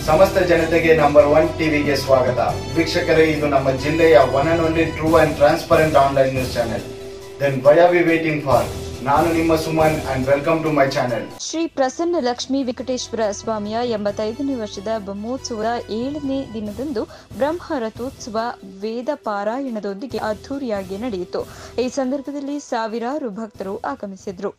ಸಮಸ್ತ ಜನತೆಗೆ ನಂಬರ್ 1 ಟಿವಿಗೆ ಸ್ವಾಗತ. ವೀಕ್ಷಕರೇ, ಇದು ನಮ್ಮ ಜಿಲ್ಲೆಯ one and only true and transparent online news channel. Then why are we waiting for? ನಾನು ನಿಮ್ಮ Suman and welcome to my channel. Shri Prasanna Lakshmi Venkateshwara ಸ್ವಾಮಿಯ 85ನೇ ವರ್ಷದ ಬ್ರಹ್ಮೋತ್ಸವದ 7ನೇ ದಿನದಂದು ಬ್ರಹ್ಮ ರಥೋತ್ಸವ ವೇದ ಪಾರಾಯಣದೊಂದಿಗೆ ಅದ್ದೂರಿಯಾಗಿ ನಡೆಯಿತು. ಈ ಸಂದರ್ಭದಲ್ಲಿ ಸಾವಿರಾರು ಭಕ್ತರು ಆಗಮಿಸಿದ್ರು.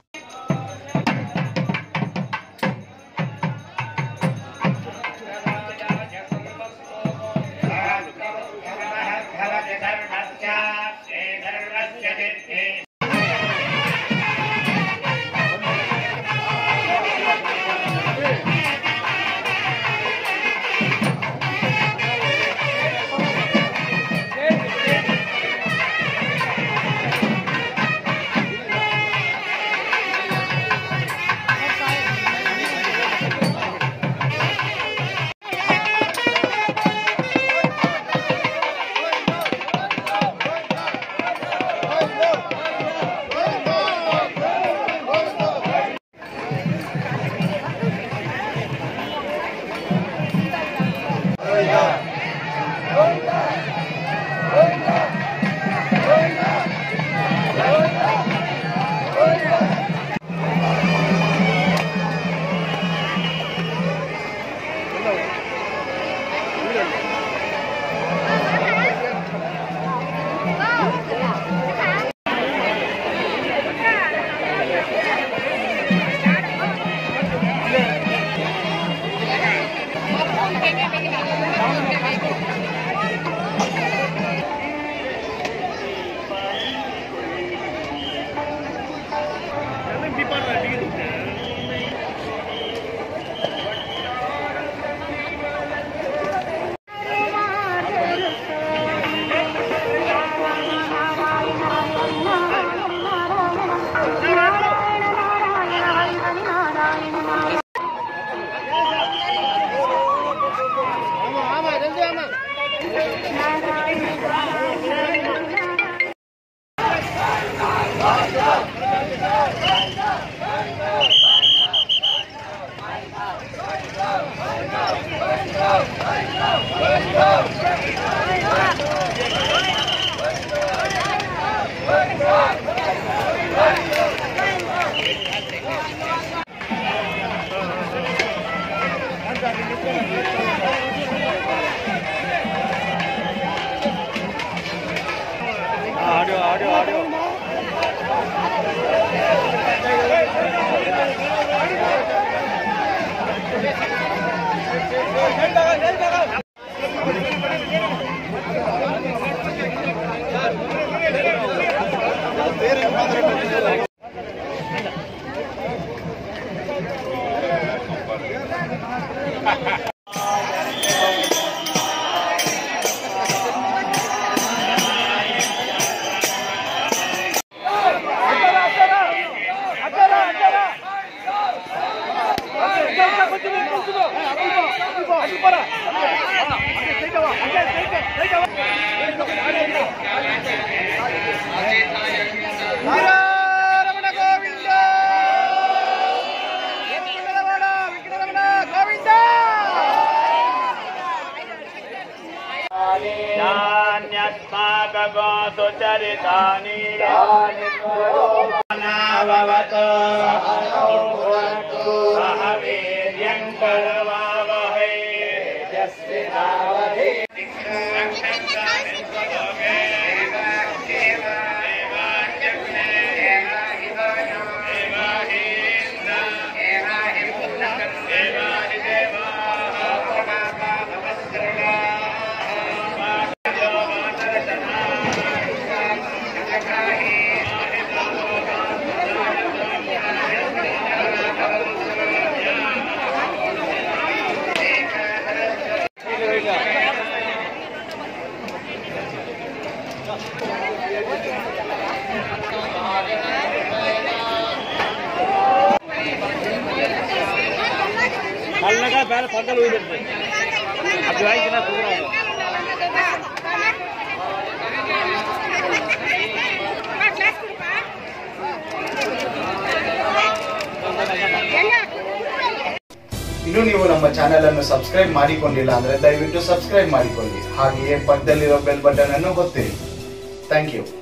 ಇನ್ನು ನೀವು ನಮ್ಮ ಚಾನೆಲ್ ಅನ್ನು ಸಬ್ಸ್ಕ್ರೈಬ್ ಮಾಡಿಕೊಂಡಿಲ್ಲ ಅಂದ್ರೆ ದಯವಿಟ್ಟು ಸಬ್ಸ್ಕ್ರೈಬ್ ಮಾಡಿಕೊಳ್ಳಿ. ಹಾಗೆಯೇ ಪಕ್ಕದಲ್ಲಿರೋ ಬೆಲ್ ಬಟನ್ ಅನ್ನು ಒತ್ತಿರಿ. Thank you.